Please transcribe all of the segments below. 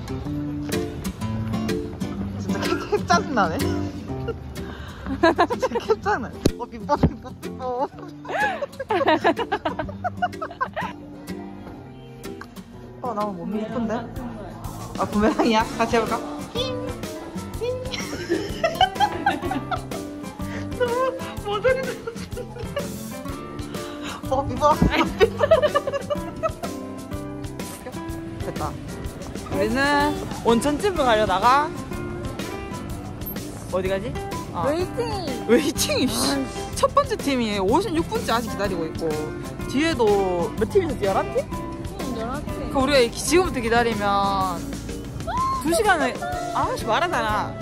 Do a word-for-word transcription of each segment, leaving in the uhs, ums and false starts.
진짜 캡, 캡 짜증나네. 진짜 캡 짜증나네. 어, 빗밥, 빗밥, 빗밥. 어, 나 몸이 예쁜데? 아, 부메랑이야? 같이 해볼까? 너무 모델이 어, 빗밥. 됐다. 우리는 온천집을 가려다가 어디 가지? 아. 웨이팅! 웨이팅이 첫 번째 팀이 오십육 분째 아직 기다리고 있고 뒤에도 몇 팀 있었지? 열한 팀? 응, 열한 팀. 그 우리가 지금부터 기다리면 두 시간을 아씨 말하잖아.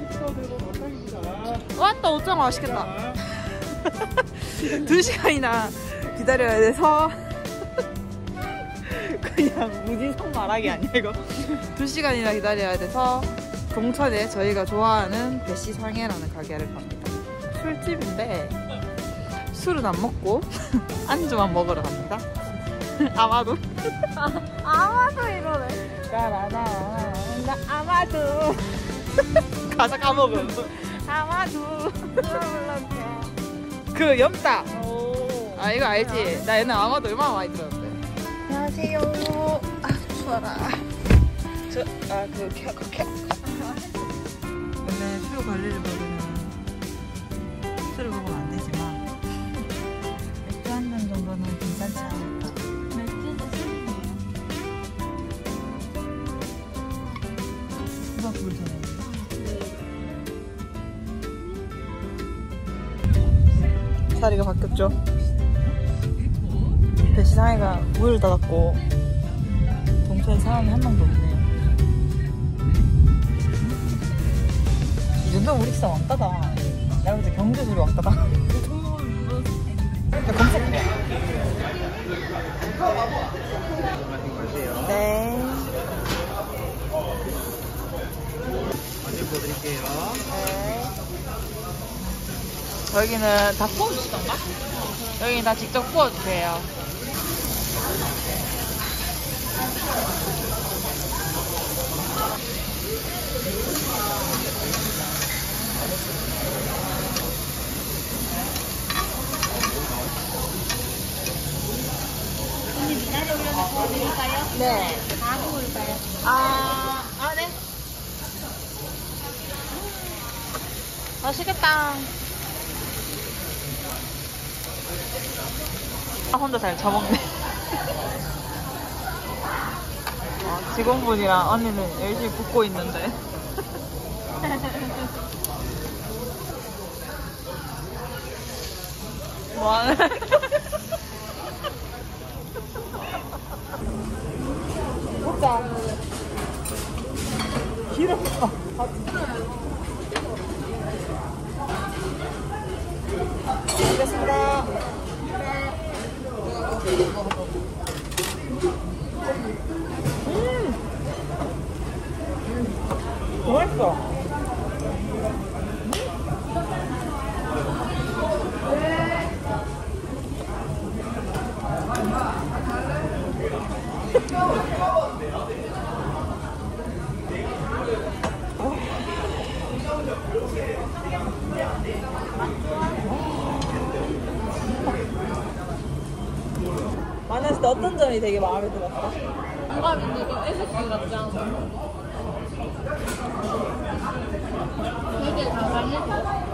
왔다 옷장 맛있겠다. 두 시간이나 기다려야 돼서 그냥 무지성 말하기 아니야 이거. 두 시간이나 기다려야 돼서 동천에 저희가 좋아하는 배시상해라는 가게를 갑니다. 술집인데 술은 안 먹고 안주만 먹으러 갑니다. 아마도 아, 아마도 이러네. 나나나 나 아마도 가사 까먹음. 아마도 그 염따. 오. 아 이거 알지? 나 옛날 아마도 얼마나 많이 들었는데. 안녕하세요. 아 추워라. 저아그 캐 캐. 원래 술 관리를 받으면 술을 먹으면 안 되지만 맥주 한 잔 정도는 괜찮지 않을까. 맥주도 술이에요. 누가 부르잖아요. 자리가 바뀌었죠. 배시상해가 문을 닫았고 동천에 사람이 한 명도 없네요. 이 정도면 우리 진짜 왕따다. 내가 볼 때 경주술이 왕따다. 검색해. 네. 먼저 보여드릴게요. 네. 여기는 다 구워주시던가? 여기는 다 직접 구워주세요. 언니 미나리 올려서 구워드릴까요? 네. 다 구울까요? 아, 아, 네. 맛있겠다. 아, 혼자 잘 처먹네. 아, 직원분이랑 언니는 열심히 붓고 있는데. 뭐하는? 먹자. 기름. 아, 알겠습니다. 음! 음. 맛있어. 만났을 때 어떤 점이 되게 마음에 들었어? 뭔가 근데 이거 에스씨 같지 않아? 되게 다 잘해줘.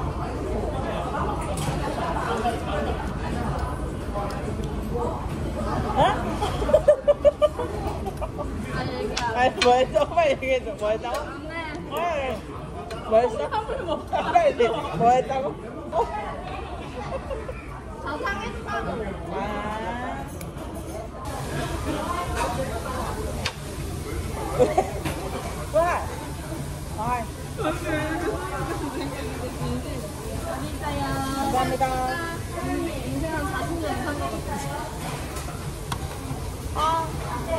아니 뭐 했어? 빨리 얘기해줘. 뭐 했다고? 네. 뭐 했어? 빨리 뭐 했다고? 어? 다 상했다고. 아. 와. 아. 맛있어요. 감사합니다. 인생 한 사십 년 이상 먹었어. 아.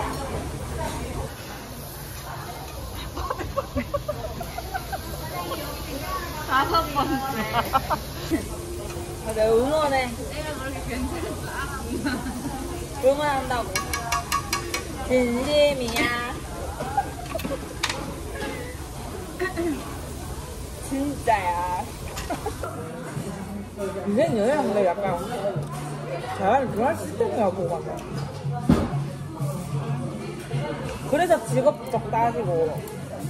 다섯 번째. 아, 내가 응원해. 내가 그렇게 괜찮을 줄 알았구나. 응원한다고. 진심이야. 이젠 여행하는데 약간 사람이 그런 시스템이라고 보고 간다. 그래서 직업적 따지고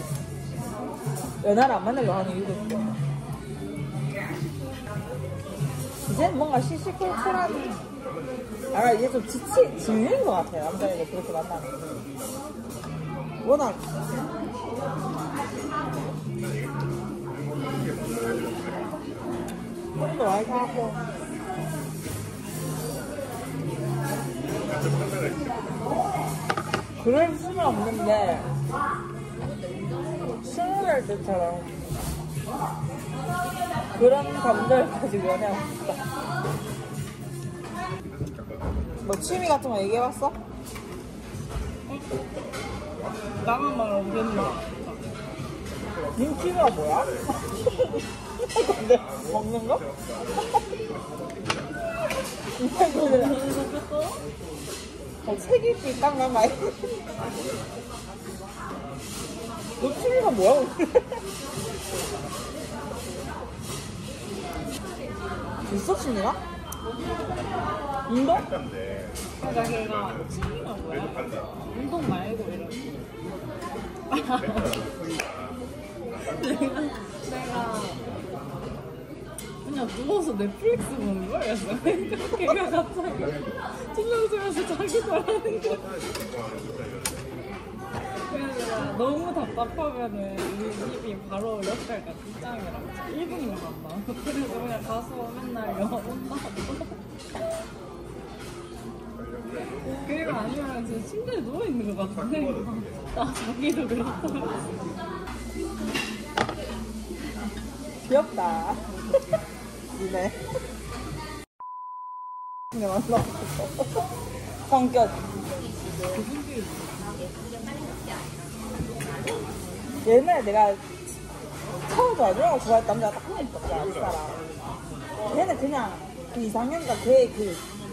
연하를 안 만나려고 하는 이유도 있고. 이제 뭔가 시시콜콜한, 아 이제 좀 지치, 질린 것 같아요. 남자애들 그렇게 만나는 거. 워낙 손도 많이 사고 그럴 수는 없는데 스무 살 때처럼 그런 감정을 가지고 연애하고 싶다. 뭐 취미 같은 거 얘기해봤어? 나만 말하면 된다. 님 취미가 뭐야? 근데 먹는 거? 어, 책 읽기 깡깡 많이. 너 취미가 뭐야? 있어 취미가? 운동? 그러니까 걔가 취미가 뭐야? 운동 말고 이런. 내가 내가 그냥 누워서 넷플릭스 보는 거였어. 걔가 갑자기 찔러주면서 자기 말하는 거. 그래서 너무 답답하면은 우리 집이 바로 옆에가 직장이랑 일 분이면 간다. 그래서 그냥 가서 맨날 영화 본다고. 그리고 아니면 진짜 침대에 누워있는 것 같은데 나 자기도 그렇다고. 귀엽다. 이네. 근데 만나고 싶어. 성격. 옛날에 내가 처음 좋아하고 좋아했던 남자가 딱 한 명 있었잖아, 그 사람. 걔는 그냥 그 이상형과 걔의 그,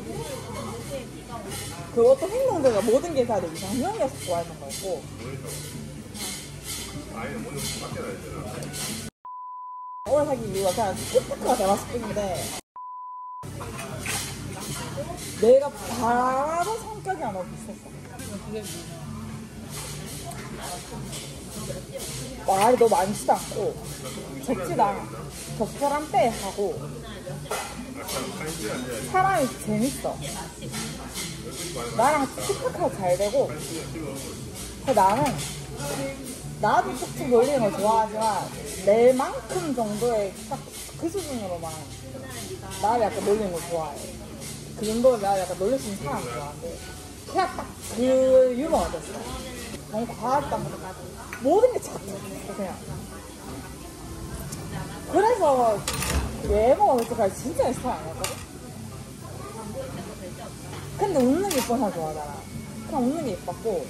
그 어떤 행동들과 모든 게 다 내 이상형이어서 좋아했던 거였고. 오래 사귄 이유가 그냥 스피커가 닮았을 뿐인데 내가 바로 성격이 안 오고 있었어. 말이 너무 많지도 않고 적지도 않아. 적절한 때 하고 사람이 재밌어. 나랑 스피커가 잘 되고 나는 나도 툭툭 놀리는 걸 좋아하지만 내만큼 정도의 딱 그 수준으로만 나를 약간 놀리는 걸 좋아해. 그 정도로 나를 약간 놀릴 수 있는 사람 좋아하는데 그냥 딱 그 유머가 됐어. 너무 과하다는 것까지 모든 게 착해 그냥. 그래서 외모가 그때까지 진짜 내 스타일 아니었거든? 근데 웃는 게 예쁜 사람 좋아하잖아. 그냥 웃는 게 예뻤고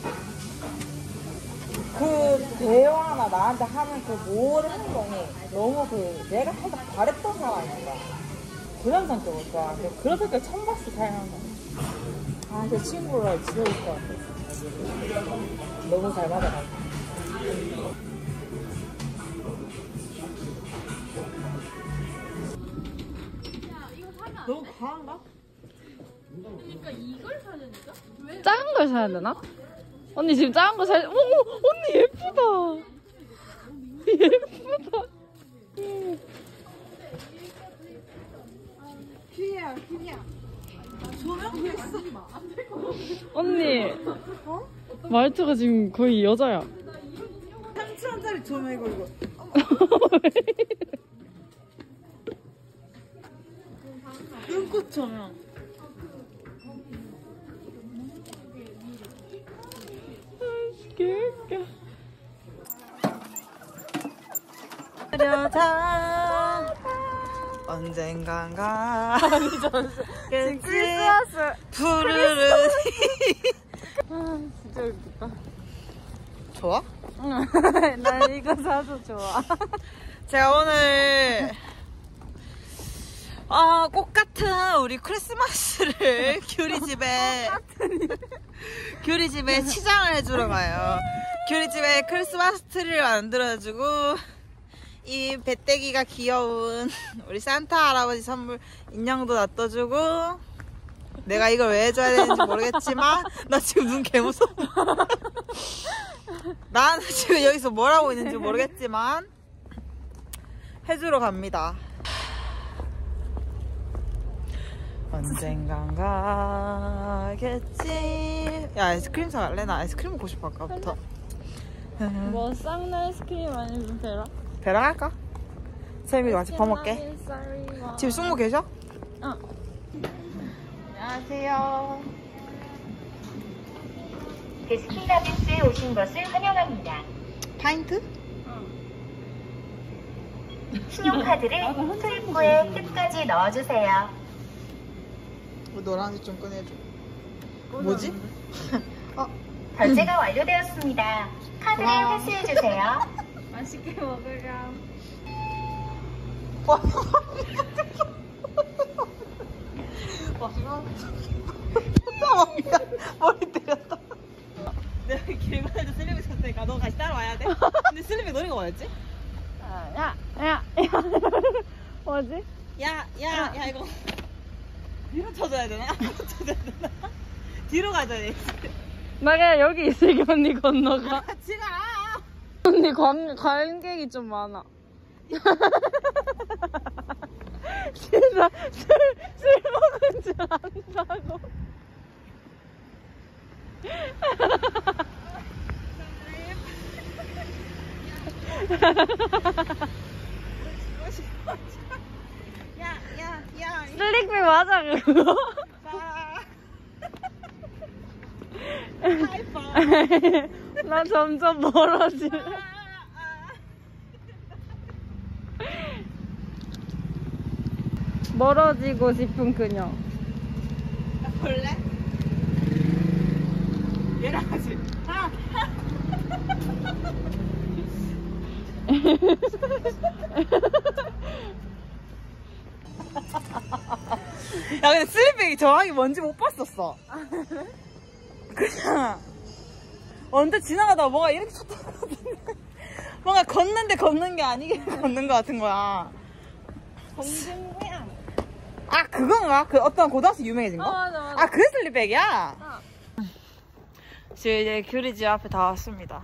그 대화나 나한테 하는 그 모든 행동이 너무 그 내가 살짝 바랬던 사람인 거야. 그런 성격을 좋아하는데 그런 성격을 처음 봤을 때 사용하는 거야. 아, 제 친구를 지어줄 것 같아. 너무 잘 맞아가지고. 너무 과한가? 그러니까 이걸 사려니까? 왜? 작은 걸 사야 되나? 언니 지금 작은 거 사야. 오, 언니 예쁘다. 예쁘다. 큐야, 큐야. 조명 됐어. 언니 말투가 지금 거의 여자야. 삼천 원짜리 조명 이거 이거. 눈꽃 조명. 개웃겨. 여자 언젠간가 크리스마스. 푸르르. 아 진짜 웃겼다. 좋아? 난 이거 사서 좋아. 제가 오늘 아, 꽃 같은 우리 크리스마스를 규리집에 규리집에 치장을 해주러 가요. 규리집에 크리스마스 트리를 만들어주고 이 배때기가 귀여운 우리 산타 할아버지 선물 인형도 놔둬주고 내가 이걸 왜 해줘야 되는지 모르겠지만 나 지금 눈 개무서워. 난 지금 여기서 뭘 하고 있는지 모르겠지만 해주러 갑니다. 언젠간 가겠지. 야 아이스크림 사갈래? 나 아이스크림 먹고 싶어 아까부터. 뭐 쌍나 아이스크림 아니면 베라? 배랑 할까? 세미가 같이 밥 먹게. 지금 숙모 계셔? 어. 안녕하세요. 베스킨라빈스에 오신 것을 환영합니다. 파인트? 신용카드를 투입구에 끝까지 넣어주세요. 노란색 좀 꺼내줘. 뭐지? 어. 결제가 완료되었습니다. 카드를 고마워. 회수해주세요. 맛있게 먹으렴. 와, 미안. 머리 때렸다. 내가 길 건너서 슬리백 샀으니까 너 같이 따라와야 돼. 근데 슬리백 노래가 뭐였지? 야, 야, 야. 뭐지? 야, 야, 야 이거 뒤로 쳐줘야 되나? 앞으로 쳐줘야 되나? 뒤로 가줘야 돼. 나 그냥 여기 있을게, 언니 건너가. 같이 가. 언니 관, 관객이 좀 많아. 진짜 술, 술 먹은 줄 안다고. 야, 야, 야. 슬릭백 맞아, 그거? 하이파이브. 나 점점 멀어지. 멀어지고 싶은 그녀. 볼래? 얘랑 같이. 하나. 야 근데 슬리백이 정확히 뭔지 못 봤었어. 그냥 언제 지나가다가 뭔가 이렇게 쳤던 것 같은데 뭔가 걷는데 걷는 게 아니게 걷는 것 같은 거야. 공중부양. 아 그건가? 그 어떤 고등학생 유명해진 거? 어, 맞아, 맞아. 아 그게 슬리백이야? 어. 지금 이제 규리집 앞에 다 왔습니다.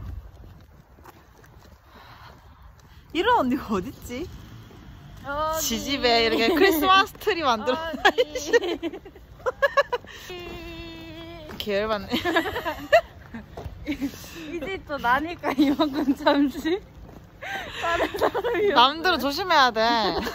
이런 언니가 어딨지? 어디? 지집에 이렇게 크리스마스 트리 만들어 어디? 계열받네. 이제 또 나니까 이만큼 잠시 다른 사람이 남들은 조심해야 돼.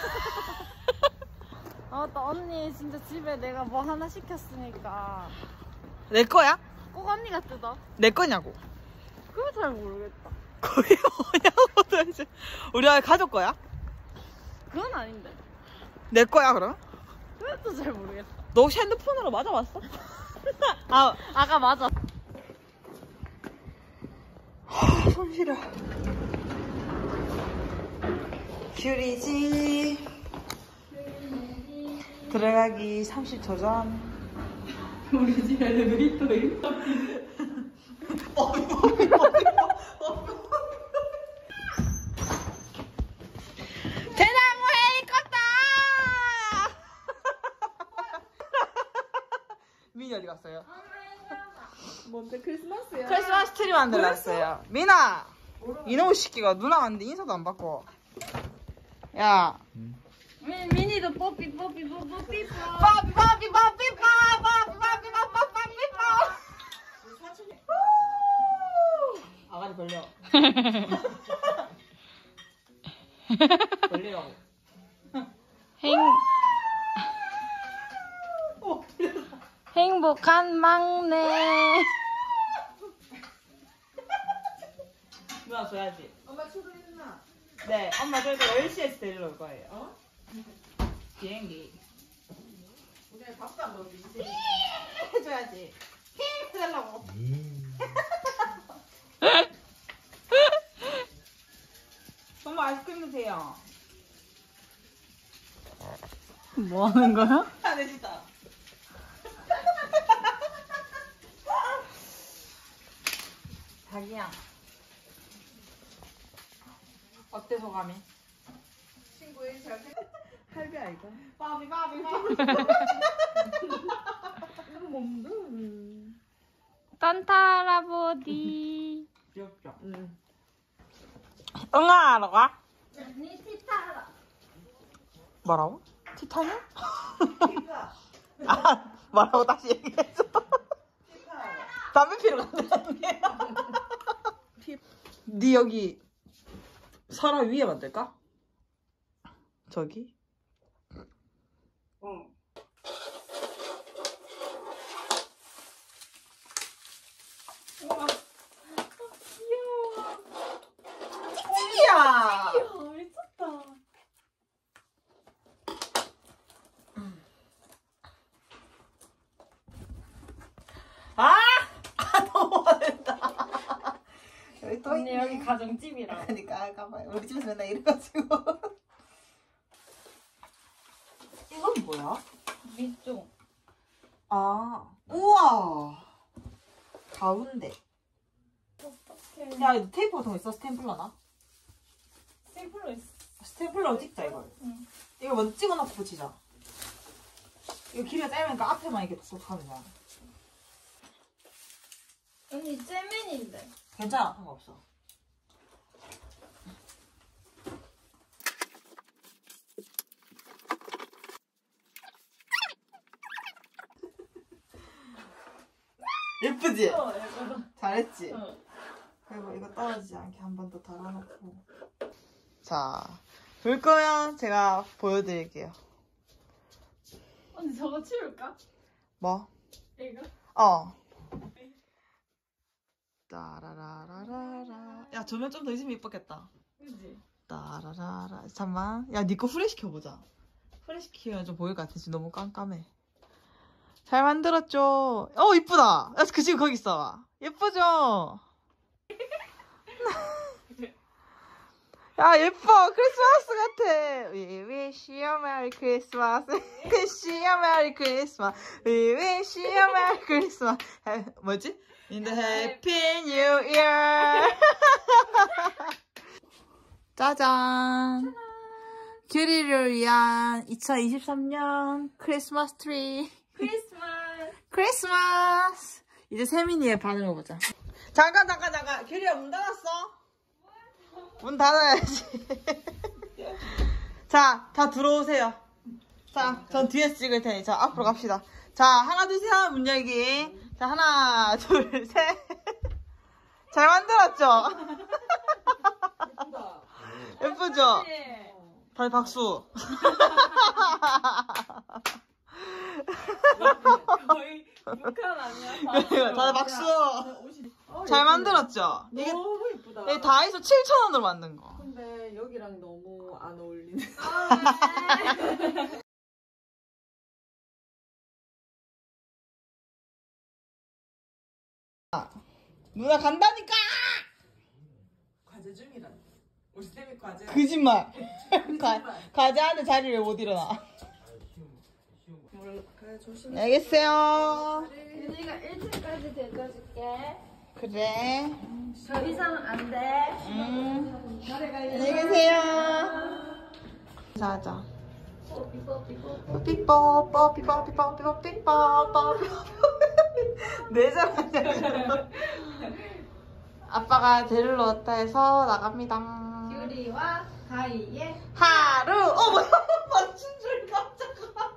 아, 또 언니 진짜 집에 내가 뭐 하나 시켰으니까 내 거야? 꼭 언니가 뜯어. 내 거냐고. 그거 잘 모르겠다. 그게 뭐냐고 도대체. 우리 아이 가족 거야? 그건 아닌데. 내 거야 그럼? 그것도 잘 모르겠다. 너 혹시 핸드폰으로 맞아봤어? 아, 아까 맞아. 손 시려. 규리지 들어가기 삼십 초 전. 우리 집에 엘리베이터 있다. 대나무 헤리콥터! 민이 어디 갔어요? 뭔데 크리스마스야? 크리스마스 트리 만들러 왔어요. 민아! 이놈의 새끼가 누나 왔는데 인사도 안 받고. 야. 미, 미니도 뽀삐 뽀삐 뽀삐 뽀삐 빠삐 빠삐 빠삐 빠 빠삐 빠삐 빠삐 빠삐 빠. 아가리 벌려. 벌리라고. 행 행복한 막내. 누나 줘야지. 엄마 초대했나? 네, 엄마 저희도 열 시에서 데리러 올 거예요. 어? 비행기. 오늘 밥도 안 먹었지. 해줘야지. 해달라고. 정말 아이스크림 드세요. 뭐 하는 거야? 아, 내 진짜. 자기야. 어때 소감이? 할배 아이가? 바비 바비 바비. 이거 뭔데? 산타 할아버지. 귀엽죠? 응. 응아 하러 가? 언니 티타하러. 뭐라고? 티타냐? 아 뭐라고 다시 얘기해줘. 담배 피러 간다는 게. 니 여기 사람 위에 만들까? 저기? 응. 우와. 귀여워. 찌찌야! 귀여워. 미쳤다. 아! 아 너무 화낸다. 여기 또 언니 있네. 여기 가정집이라. 그러니까 가봐요. 우리 집에서 맨날 이래가지고. 이건 뭐야? 밑종. 아, 우와. 가운데. 어떡해. 야, 이거 테이프 같은 거 있어? 스탬플러나? 스테이플러 있어. 스탬플러로 찍자, 이걸. 응. 이거 먼저 찍어놓고 붙이자. 이거 길이가 짧으니까 앞에만 이렇게 툭툭 하면 돼. 언니 잼맨인데. 괜찮아, 상관없어. 예쁘지? 어, 예쁘다. 잘했지? 어. 그리고 이거 떨어지지 않게 한 번 더 달아놓고. 자, 볼 거면 제가 보여드릴게요. 언니 저거 치울까? 뭐? 이거? 어. 따라라라라라. 야, 조명 좀 더 있으면 이뻤겠다. 그지? 따라라라. 잠깐만. 야, 니 거 후레시켜보자. 후레시키면 좀 보일 것 같아. 지금 너무 깜깜해. 잘 만들었죠? 어, 이쁘다. 야, 그 지금 거기 있어. 예쁘죠? 야, 예뻐. 크리스마스 같아. We wish you a Merry Christmas. Wish you a Merry Christmas. We wish you a Merry Christmas. 해, 뭐지? In the Happy New Year. 짜잔. 규리를 위한 이천이십삼 년 크리스마스 트리. 크리스마스. 크리스마스. 이제 세민이의 반응을 보자. 잠깐 잠깐 잠깐. 규리야 문 닫았어? 문 닫아야지. 자, 다 들어오세요. 자, 전 뒤에서 찍을 테니 자 앞으로 갑시다. 자, 하나 둘 셋 하면 문 열기. 자, 하나 둘 셋. 잘 만들었죠? 예쁘죠? 다들 박수. 거의 북한 아니야? 다들 박수. 잘 만들었죠? 이게 너무 예쁘다. 이게 다이소 칠천 원으로 만든 거. 근데 여기랑 너무 안 어울리네. 누나 간다니까! 과제 중이라. 우리 쌤이 과제. 거짓말. 가, 과제하는데 자리를 왜 못 일어나. 그래 조심. 알겠어요. 윤희가 일 층까지 데려줄게. 그래. 더 이상 안 돼. 음. 안녕히 계세요. 인사하자. 삐뽀 뽀삐뽀 삐뽀 삐뽀 삐뽀 삐뽀. 내자 맞냐. 아빠가 데리러 왔다 해서 나갑니다. 규리와 가희의 하루. 어 뭐야? 맞춘 줄 깜짝아.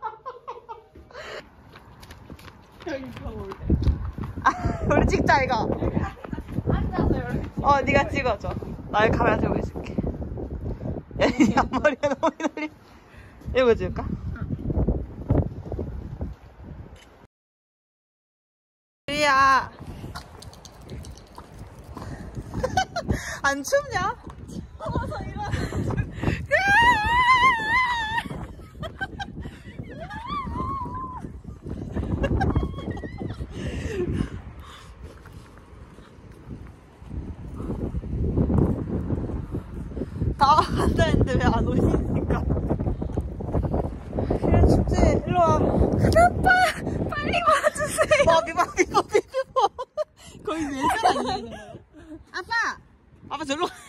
아, 우리 찍자 이거. 앉아서 이렇게. 어, 네가 찍어줘. 나 카메라 들고 있을게. 야, 이 앞머리가 너무 휘날리. 이거 찍을까? 유리야. 안 춥냐? 추워서 일어나. 다 간다 했는데 왜 안 오시니까. 그래, 축제, 일로 와. 아빠! 빨리 와주세요! 마비, 마비, 마비, 거기 왜 저러니? 아빠! 아빠 절로 가.